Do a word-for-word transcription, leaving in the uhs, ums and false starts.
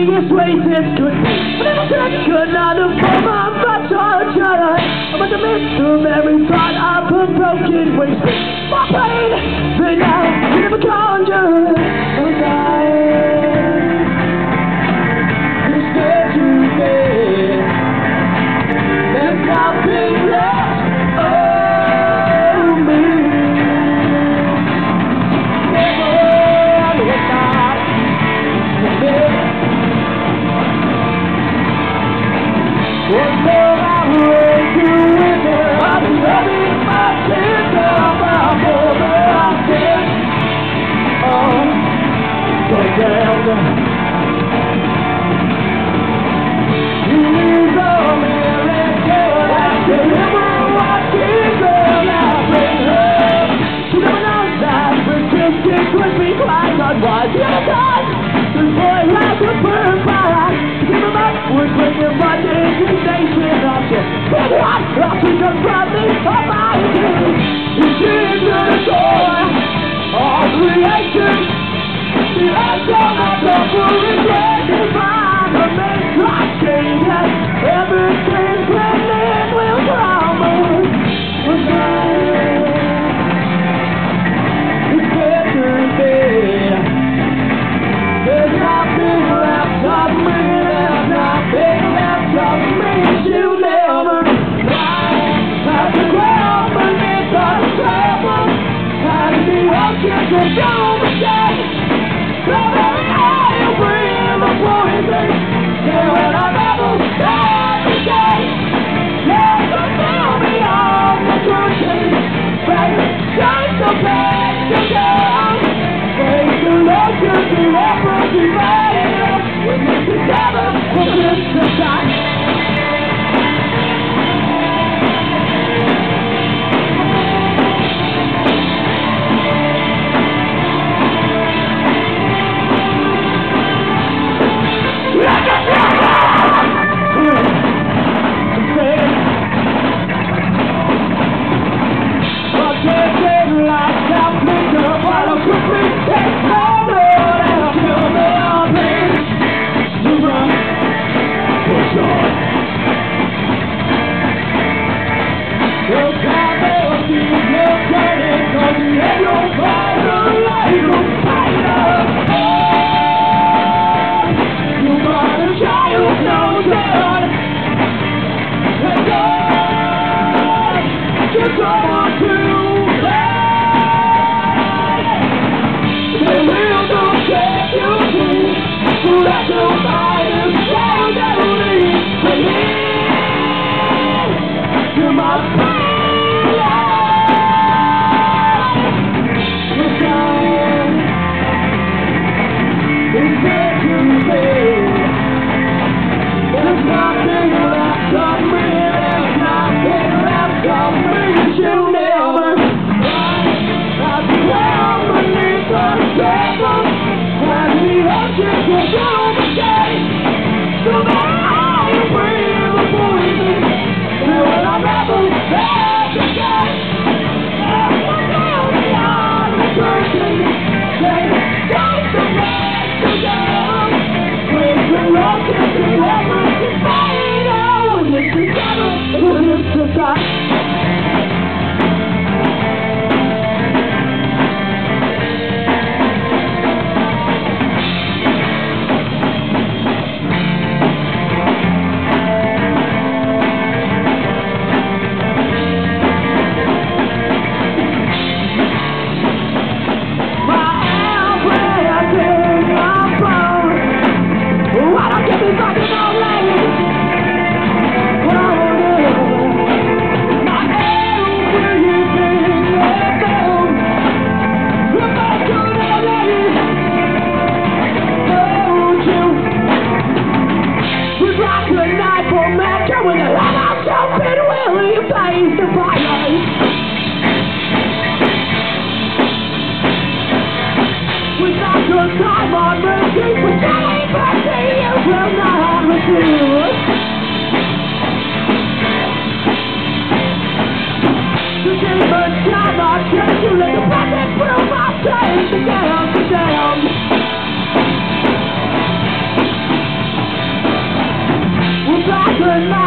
biggest racist could be. But never said I could not afford my butts or child. I'm at the midst of every part of a broken waste. My pain, but now you never conjure a light. You're scared to bed. There's nothing left of me. Never was not the best. One more hour to winter. I'll be having my tears down my brother. I'm dead. Oh, go down. You lose all miracle. I can never watch it, girl. I bring her. She never knows that persistence would be quite unwise. The other time, this boy has a firm fire. To give him up would bring him one indignation of shit. But what? I'll pick up from me for my head. You see into the door of creation. The answer of the foolish way is mine. The main clock changes. Everything blended will crumble. It's better bed. There's nothing left of me. There's nothing left of me. She'll never lie. Have to ground beneath the trouble. Has the oceans of your mistake. in my